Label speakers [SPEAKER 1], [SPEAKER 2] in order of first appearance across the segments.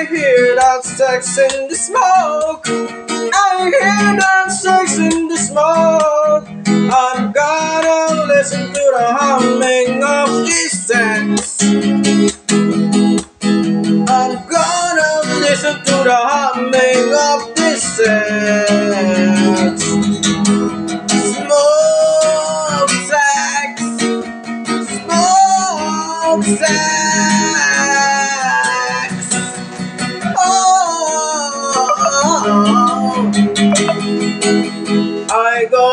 [SPEAKER 1] hear that sex in the smoke. I hear that sex in the smoke. I'm gonna listen to the humming of this sex. I'm gonna listen to the humming of this sex. Smoke sex. Smoke sex. Oh, I go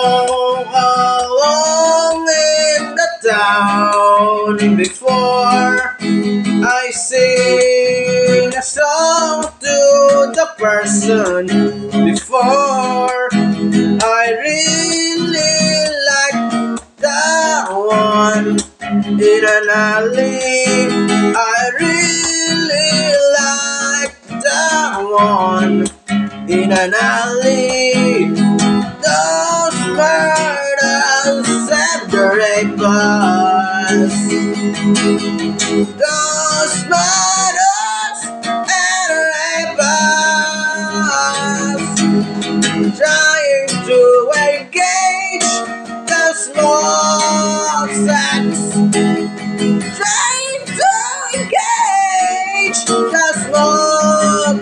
[SPEAKER 1] along in the town before I sing a song to the person. Before I really like that one in an alley. I really like that one in an alley. Those murders and the rapers. Those murders and rapers. Trying to engage the small sex. Trying to engage the small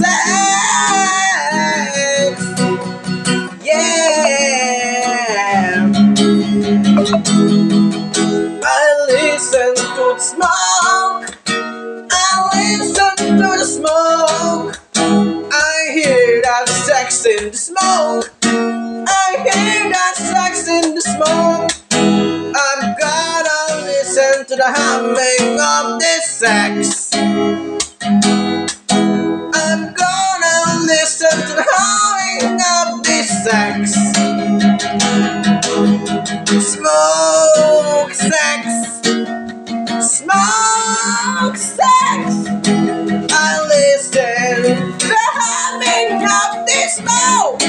[SPEAKER 1] sex. Yeah. I listen to the smoke. I listen to the smoke. I hear that sex in the smoke. I hear that sex in the smoke. I'm gonna listen to the humming of this sex. I'm gonna listen to the humming of this sex. Smoke sex. Smoke sex. I listen to the humming of this smoke.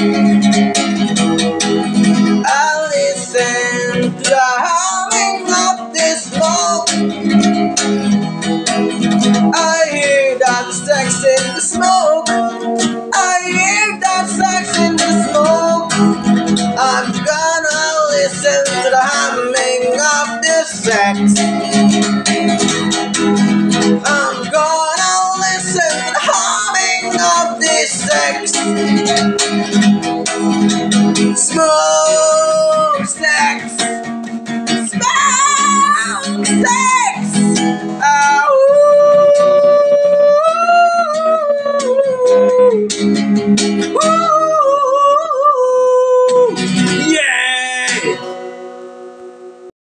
[SPEAKER 1] I listen to the humming of this smoke. I hear that sex in the smoke. I hear that sex in the smoke. I'm gonna listen to the humming of this sex. I'm gonna listen to the humming of this sex. Smoke sex. Smoke sex. Woo!